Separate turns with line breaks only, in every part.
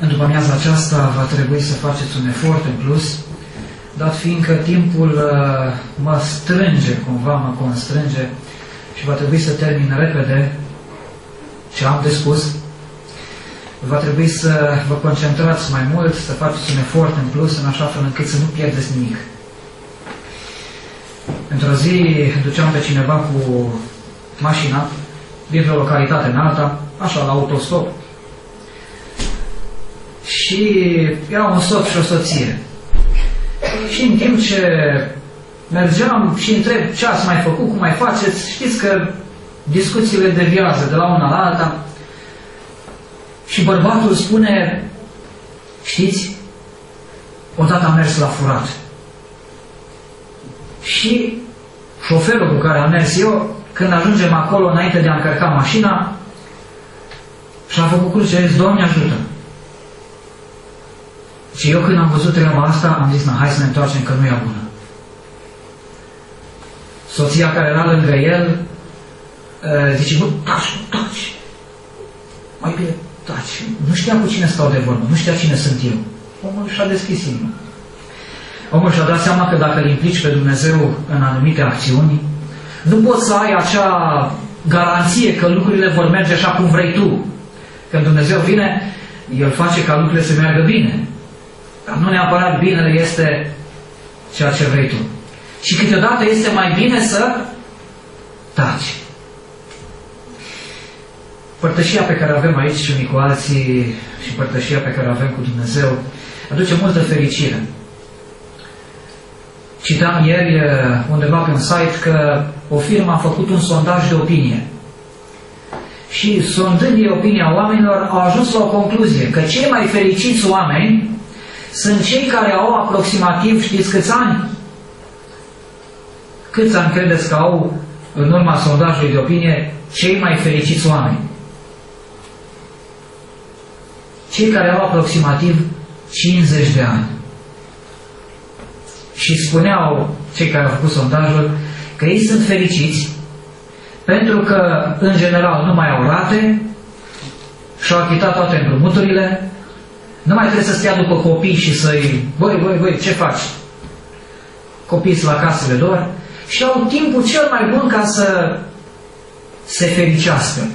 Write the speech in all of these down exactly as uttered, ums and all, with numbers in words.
În după amiaza aceasta va trebui să faceți un efort în plus, dat fiindcă timpul uh, mă strânge, cumva mă constrânge și va trebui să termin repede ce am de spus. Va trebui să vă concentrați mai mult, să faceți un efort în plus, în așa fel încât să nu pierdeți nimic. Într-o zi duceam pe cineva cu mașina dintr-o localitate în alta, așa, la autostop. Și era un soț și o soție. Și în timp ce mergeam și întreb ce ați mai făcut, cum mai faceți, știți că discuțiile deviază de la una la alta. Și bărbatul spune, știți, odată am mers la furat. Și șoferul cu care am mers eu, când ajungem acolo, înainte de a încărca mașina, și-a făcut cruce, a zis, Doamne ajută! Și eu când am văzut treaba asta, am zis, na, hai să ne întoarcem, că nu e bună. Soția care era lângă el, zice, bă, taci, taci! Mai bine, taci! Nu știa cu cine stau de vorbă, nu știa cine sunt eu. Omul și-a deschis inima. Omul și-a dat seama că dacă îl implici pe Dumnezeu în anumite acțiuni, nu poți să ai acea garanție că lucrurile vor merge așa cum vrei tu. Când Dumnezeu vine, El face ca lucrurile să meargă bine. Dar nu neapărat binele este ceea ce vrei tu. Și câteodată este mai bine să taci. Părtășia pe care avem aici unii cu alții și părtășia pe care avem cu Dumnezeu aduce multă fericire. Citam ieri undeva pe un site că o firmă a făcut un sondaj de opinie. Și sondând ei opinia oamenilor, au ajuns la o concluzie, că cei mai fericiți oameni sunt cei care au aproximativ, știți câți ani? Câți ani credeți că au, în urma sondajului de opinie, cei mai fericiți oameni? Cei care au aproximativ cincizeci de ani. Și spuneau cei care au făcut sondajul că ei sunt fericiți pentru că, în general, nu mai au rate, și-au achitat toate împrumuturile, nu mai trebuie să stea după copii și să-i, băi, băi, băi, ce faci? Copiii sunt la casele lor și au timpul cel mai bun ca să se fericească.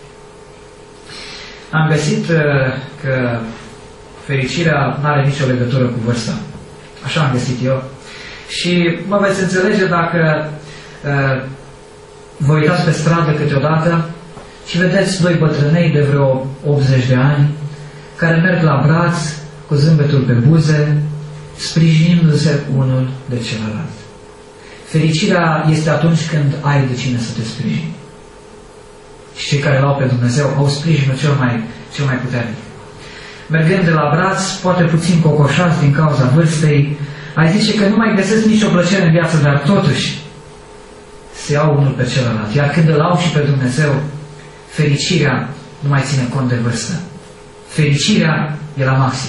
Am găsit că fericirea nu are nicio legătură cu vârsta. Așa am găsit eu. Și mă veți înțelege dacă uh, vă uitați pe stradă câteodată și vedeți doi bătrânei de vreo optzeci de ani care merg la braț cu zâmbetul pe buze, sprijinindu-se unul de celălalt. Fericirea este atunci când ai de cine să te sprijini. Și cei care l-au pe Dumnezeu au sprijinul cel mai, cel mai puternic. Mergând de la braț, poate puțin cocoșați din cauza vârstei, ai zice că nu mai găsesc nicio plăcere în viață, dar totuși se iau unul pe celălalt. Iar când îl au și pe Dumnezeu, fericirea nu mai ține cont de vârstă. Fericirea e la maxim.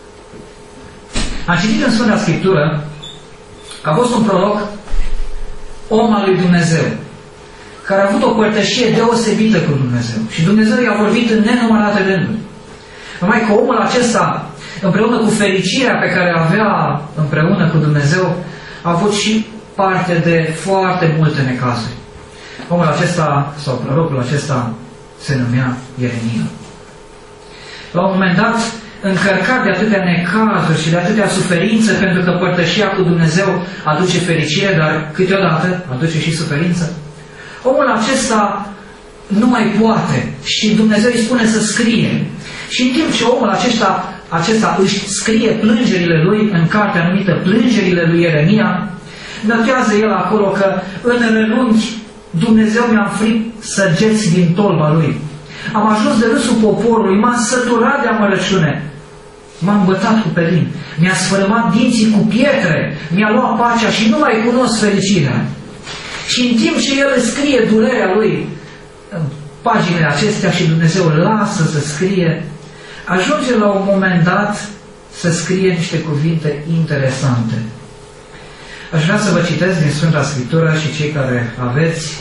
Am citit în Sfânta Scriptură că a fost un proroc, om al lui Dumnezeu, care a avut o părtășie deosebită cu Dumnezeu. Și Dumnezeu i-a vorbit în nenumărate rânduri. Numai că omul acesta, împreună cu fericirea pe care avea împreună cu Dumnezeu, a avut și parte de foarte multe necazuri. Omul acesta, sau prorocul acesta, se numea Ieremia. La un moment dat, încărcat de atâtea necazuri și de atâtea suferințe, pentru că părtășia cu Dumnezeu aduce fericire, dar câteodată aduce și suferință, omul acesta nu mai poate și Dumnezeu îi spune să scrie. Și în timp ce omul acesta, acesta își scrie plângerile lui în cartea numită Plângerile lui Ieremia, notează el acolo că în rânunchi Dumnezeu mi-a înfript săgeți din tolba lui. Am ajuns de râsul poporului, m-am săturat de amărăciune, m-am bătat cu pelin, mi-a sfărâmat dinții cu pietre, mi-a luat pacea și nu mai cunosc fericirea. Și în timp ce el scrie durerea lui în paginile acestea și Dumnezeu îl lasă să scrie, ajunge la un moment dat să scrie niște cuvinte interesante. Aș vrea să vă citesc din Sfânta Scriptură și cei care aveți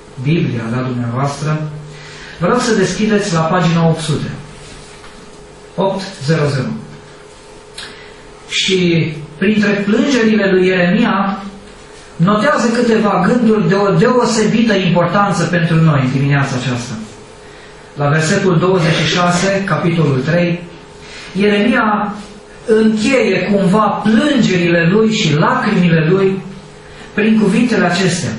Biblia la dumneavoastră, vă rog să deschideți la pagina opt sute. opt zero zero. Și printre plângerile lui Ieremia notează câteva gânduri de o deosebită importanță pentru noi în dimineața aceasta. La versetul douăzeci și șase, capitolul trei, Ieremia încheie cumva plângerile lui și lacrimile lui prin cuvintele acestea.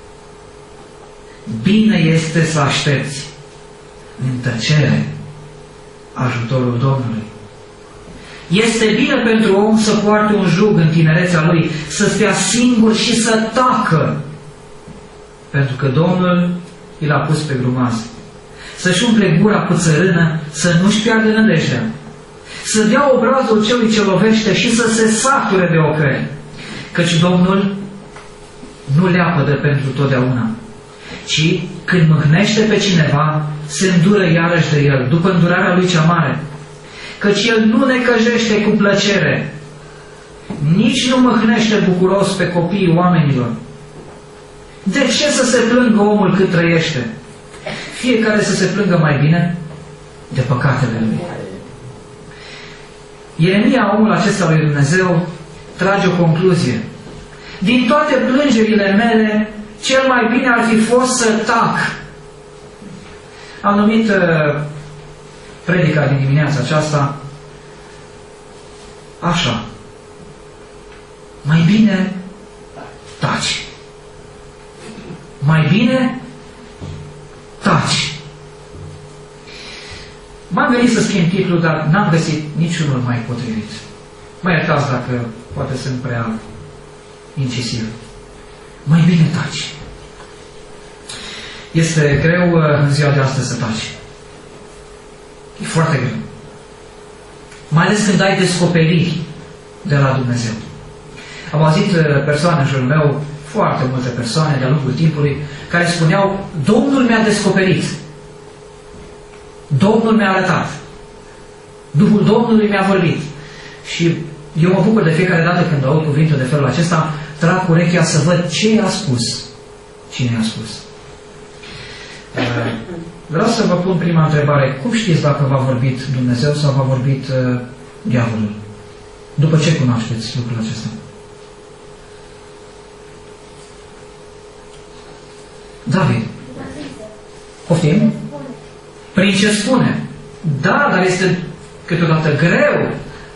Bine este să aștepți în tăcere ajutorul Domnului. Este bine pentru om să poarte un jug în tinerețea lui, să stea singur și să tacă, pentru că Domnul i l-a pus pe grumaz. Să-și umple gura cu țărână, să nu-și piardă nădejdea, să dea obrazul celui ce lovește și să se sature de ocări, căci Domnul nu le apădă pentru totdeauna, ci când mâhnește pe cineva, se îndură iarăși de el, după îndurarea lui cea mare, căci el nu necăjește cu plăcere, nici nu mâhnește bucuros pe copiii oamenilor. De ce să se plângă omul cât trăiește? Fiecare să se plângă mai bine de păcatele lui. Ieremia, omul acesta lui Dumnezeu, trage o concluzie. Din toate plângerile mele, cel mai bine ar fi fost să tac. Am numit uh, predica din dimineața aceasta așa. Mai bine taci. Mai bine taci. M-am gândit să schimb titlul, dar n-am găsit niciunul mai potrivit. Mă iertați dacă poate sunt prea incisiv. Mai bine taci. Este greu în ziua de astăzi să taci. E foarte greu. Mai ales când ai descoperiri de la Dumnezeu. Am auzit persoane în jurul meu, foarte multe persoane de-a lungul timpului, care spuneau: Domnul mi-a descoperit. Domnul mi-a arătat. Duhul Domnului mi-a vorbit. Și eu mă bucur de fiecare dată când aud cuvinte de felul acesta, trag urechea să văd ce i-a spus. Cine i-a spus? Vreau să vă pun prima întrebare. Cum știți dacă v-a vorbit Dumnezeu sau v-a vorbit uh, diavolul? După ce cunoașteți lucrul acesta? David. Poftim? Prin ce spune? Da, dar este câteodată greu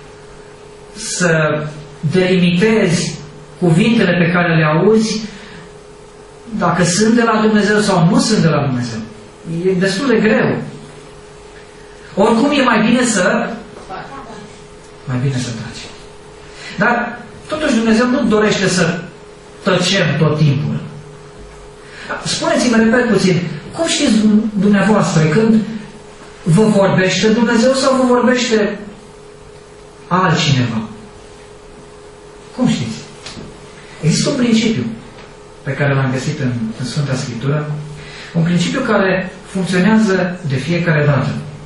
să delimitezi cuvintele pe care le auzi dacă sunt de la Dumnezeu sau nu sunt de la Dumnezeu. E destul de greu. Oricum e mai bine să mai bine să taci. Dar totuși Dumnezeu nu dorește să tăcem tot timpul. Spuneți-mi, repet puțin, cum știți dumneavoastră când vă vorbește Dumnezeu sau vă vorbește altcineva? Cum știți? Există un principiu pe care l-am găsit în, în Sfânta Scriptură, un principiu care funcționează de fiecare dată.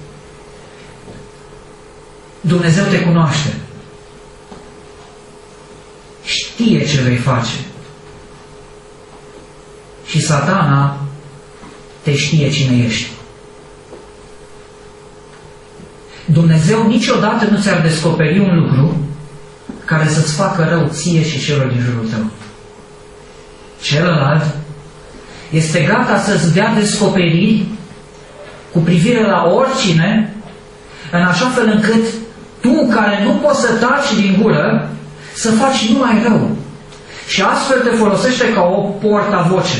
Dumnezeu te cunoaște. Știe ce vei face. Și Satana te știe cine ești. Dumnezeu niciodată nu ți-ar descoperi un lucru care să-ți facă rău ție și celor din jurul tău. Celălalt este gata să-ți dea descoperiri cu privire la oricine, în așa fel încât tu, care nu poți să taci din gură, să faci numai rău. Și astfel te folosește ca o portavoce.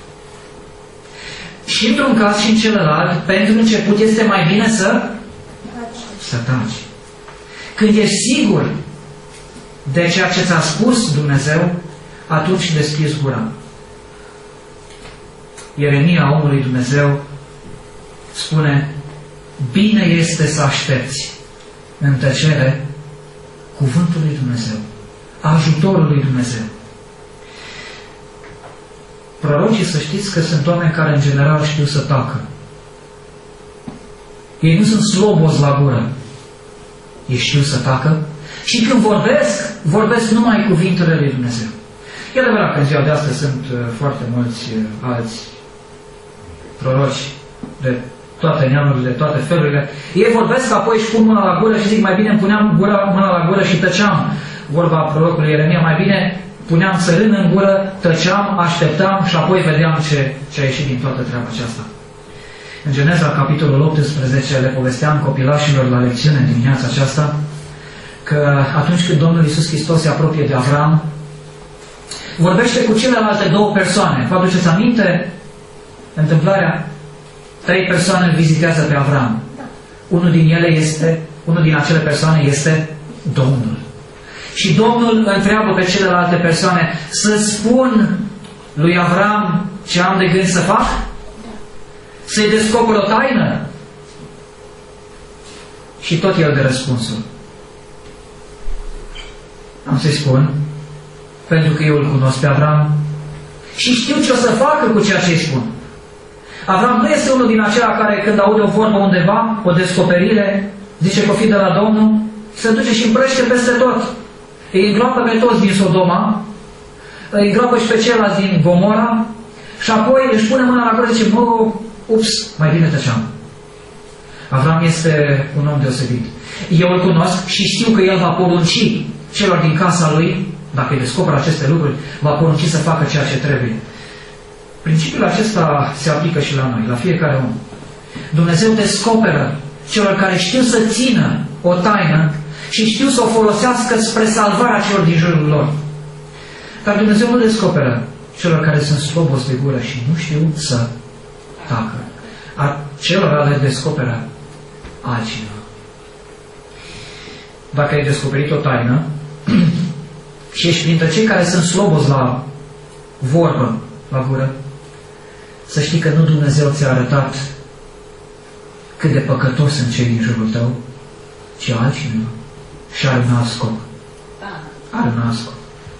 Și într-un caz și în celălalt, pentru început este mai bine să să taci. Când ești sigur de ceea ce ți-a spus Dumnezeu, atunci deschizi gura. Ieremia, omul lui Dumnezeu, spune: bine este să aștepți în tăcere cuvântul lui Dumnezeu, ajutorul lui Dumnezeu. Prorocii, să știți că sunt oameni care în general știu să tacă. Ei nu sunt slobozi la gură. Ei știu să tacă și când vorbesc, vorbesc numai cuvintele lui Dumnezeu. E adevărat că în ziua de astăzi sunt foarte mulți alți proroci de toate neamurile, toate felurile. Ei vorbesc, apoi își pun mâna la gură și zic, mai bine îmi puneam gura, mâna la gură și tăceam. Vorba prorocului Ieremia, mai bine puneam țărână în gură, tăceam, așteptam și apoi vedeam ce, ce a ieșit din toată treaba aceasta. În Geneza, capitolul optsprezece, le povesteam copilașilor la lecțiune dimineața aceasta că atunci când Domnul Iisus Hristos se apropie de Avram, vorbește cu celelalte două persoane. Vă aduceți aminte întâmplarea? Trei persoane îl vizitează pe Avram. Unul din ele este, unul din acele persoane este Domnul. Și Domnul întreabă pe celelalte persoane, să spun lui Avram ce am de gând să fac? Să-i descoper o taină? Și tot el de răspunsul. Am să-i spun, pentru că eu îl cunosc pe Avram și știu ce o să facă cu ceea ce îi spun. Avram nu este unul din aceia care când aude o vorbă undeva, o descoperire, zice că o fi de la Domnul, se duce și împrăște peste tot. Îi îngroapă pe toți din Sodoma, îi îngroapă și pe ceilalți din Gomora și apoi își pune mâna la gură și zice, mă, ups, mai bine tăceam. Avram este un om deosebit. Eu îl cunosc și știu că el va porunci celor din casa lui, dacă îi descoperă aceste lucruri, va porunci să facă ceea ce trebuie. Principiul acesta se aplică și la noi, la fiecare om. Dumnezeu descoperă celor care știu să țină o taină și știu să o folosească spre salvarea celor din jurul lor. Dar Dumnezeu nu descoperă celor care sunt slobos de gură și nu știu să tacă. A celor le descoperă altcineva. Dacă ai descoperit o taină și ești printre cei care sunt slobos la vorbă, la gură, să știi că nu Dumnezeu ți-a arătat cât de păcătos sunt cei din jurul tău, ci altcineva. Și are un alt scop. Are un alt scop.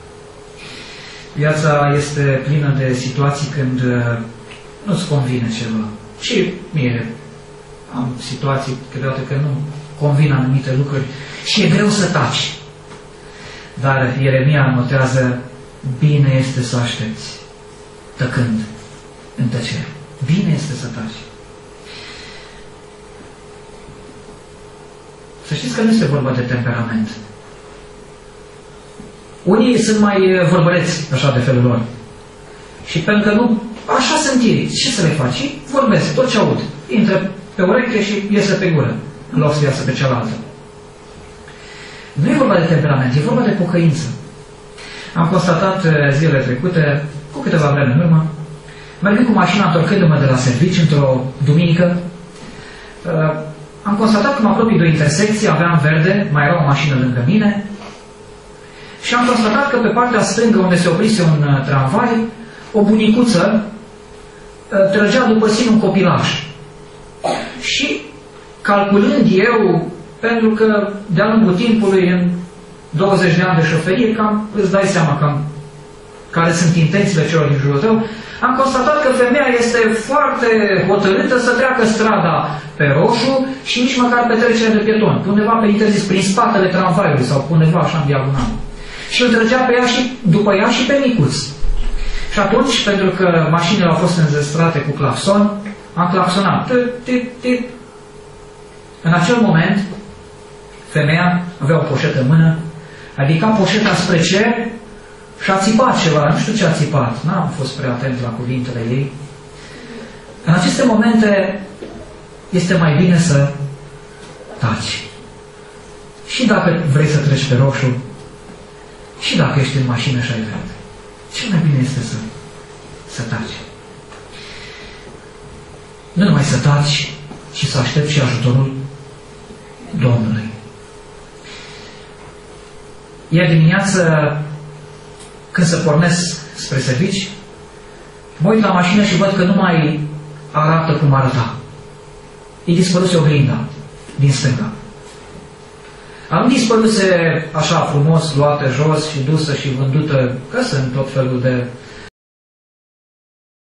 Viața este plină de situații când nu-ți convine ceva. Și mie am situații câteodată că nu convin anumite lucruri și e greu să taci. Dar Ieremia notează, bine este să aștepți, tăcând în tăcere. Bine este să taci. Să știți că nu este vorba de temperament. Unii sunt mai vorbăreți, așa, de felul lor. Și pentru că nu, așa sunt ei. Ce să le faci? Ei vorbesc, tot ce aud. Intră pe ureche și iese pe gură, în loc să iasă pe cealaltă. Nu e vorba de temperament, e vorba de pocăință. Am constatat zilele trecute, cu câteva vreme în urmă, mergând cu mașina, întorcându-mă de la serviciu într-o duminică, am constatat că mă apropii de o intersecție, aveam verde, mai era o mașină lângă mine și am constatat că pe partea stângă, unde se oprise un tramvai, o bunicuță trăgea după sine un copilaș. Și calculând eu, pentru că de-a lungul timpului, în douăzeci de ani de șoferie, cam îți dai seama cam care sunt intențiile celor din jurul tău, am constatat că femeia este foarte hotărâtă să treacă strada pe roșu și nici măcar pe trecerea de pieton, undeva pe interzis, prin spatele tramvaiului sau undeva așa în diagonal. Și îl trăgea pe ea și, după ea și pe micuț. Și atunci, pentru că mașinile au fost înzestrate cu claxon, am claxonat. În acel moment, femeia avea o poșetă în mână, a ridicat poșeta spre cer și a țipat ceva, nu știu ce a țipat, n-am fost prea atent la cuvintele ei. În aceste momente este mai bine să taci. Și dacă vrei să treci pe roșu, și dacă ești în mașină și ai verde. Cel mai bine este să, să taci. Nu numai să taci, ci să aștepți și ajutorul Domnului. Ieri dimineață, când se pornesc spre servici, mă uit la mașină și văd că nu mai arată cum arăta. E dispăruse oglinda din stânga. Am dispăruse așa frumos, luată jos și dusă și vândută, că sunt tot felul de